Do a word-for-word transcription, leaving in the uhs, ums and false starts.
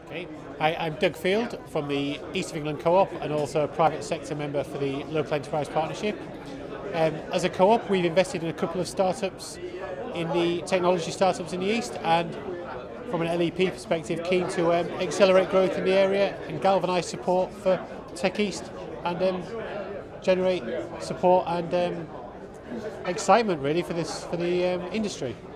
Okay. Hi, I'm Doug Field from the East of England Co-op and also a private sector member for the Local Enterprise Partnership. Um, as a co-op, we've invested in a couple of startups in the technology startups in the East, and from an L E P perspective, keen to um, accelerate growth in the area and galvanise support for Tech East and um, generate support and um, excitement really for this for the um, industry.